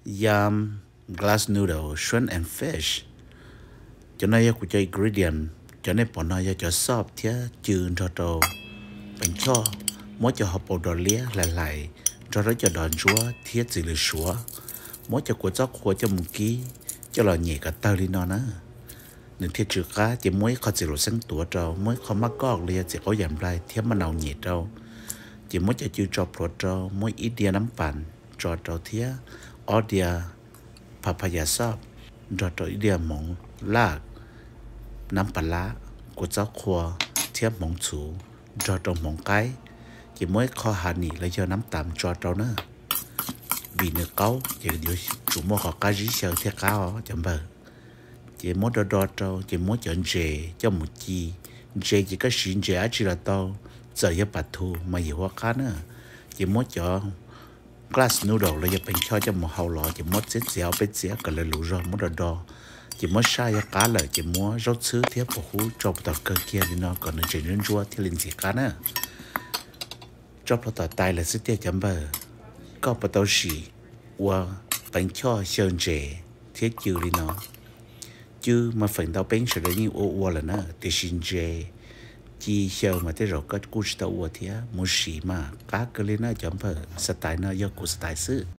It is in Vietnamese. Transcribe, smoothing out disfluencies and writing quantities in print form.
yam glass noodle shrimp and fish cho nên ya của chơi ingredient cho nên bọn nó ya cho sop thia chừng cho trâu bánh cho mỗi cho họ bầu đỏ lia lại cho đó cho đòn chúa thiết gì là chúa mỗi cho của chóc của cho một ký cho là nhẹ cả tơ đi nó nữa nên thiết chữ cá chỉ mỗi khó chỉ là sinh tuổi trâu mỗi khó mắc gọt lia chỉ có giảm lại thiết mà nào nhẹ trâu chỉ mỗi cho chữ cho pro trâu mỗi ít dia nắm bàn cho trâu thiết ở dia papaya sop cho trâu ít dia mỏng lạc nắm bà lá của cháu khoa thiết mỏng chủ cho trâu mỏng cái chỉ mới kho hà nỉ lấy cho nắm tạm cho trâu nữa vì nước câu chỉ điều chủ mua họ cá gì sờ thiết cao chẳng bờ chỉ muốn đo trâu chỉ muốn chọn dê cho một chi dê chỉ có xin dê chỉ là tao giờ giờ bát thu mà nhiều hoa cá nữa chỉ muốn chọn glass noodle lấy cho bánh cho một hậu lọ chỉ muốn xếp dẻo bếp dẻo còn là lú rồi muốn đo chỉ muốn sai cho cá lợi chỉ muốn rau sứ thiết bỏ hú cho một tờ cơ kia thì nó còn là chỉ nên chua thì lên gì cá nữa cho một tờ tay là sức tiết chấm bờ có một tờ xì và bánh cho sơn dê thiết chữ đi nó chứ mà phần tao bánh sẽ là như ô là nó thì xin dê chỉ chờ mà thế rồi có cú tao thì muốn xì mà cá cơ lên nó chấm bờ style nó do cú style xứ